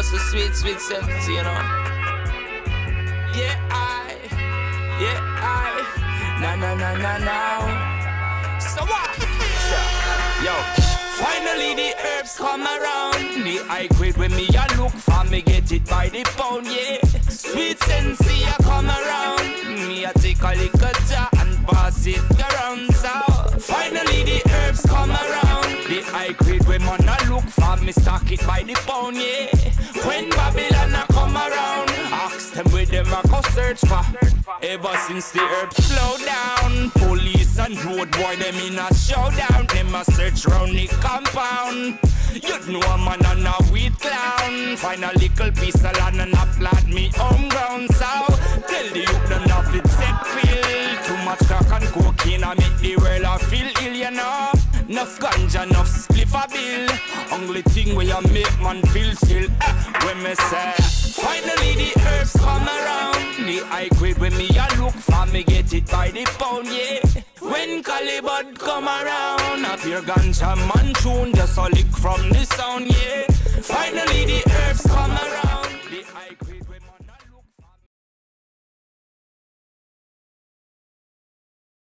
Plus the sweet, sweet sense, you know. Yeah, now. So what? Yo, finally the herbs come around. The high grade when me a look for, me get it by the pound, yeah. Sweet sensei a come around. Me a take a little jar and pass it around. So finally the herbs come around. The high grade when man a look for, me stock it by the pound, yeah. When Babylon a come around, ask them where them a go search for. Ever since the herbs slow down, police and road boy them in a showdown. Them a search round the compound. You'd know a man and a weed clown. Find a little piece of land and a plant me home ground. So tell the youth them not fit set pill. Too much crack and cocaine I make the world a feel ill, you know. Enough ganja, enough spliff a bill. Only thing where you make man feel still. When me say finally the herbs come around. The high grade when me a look for, me get it by the pound, yeah. When Calibut come around, a pure ganja man tune, just a lick from the sound, yeah. Finally the herbs come around.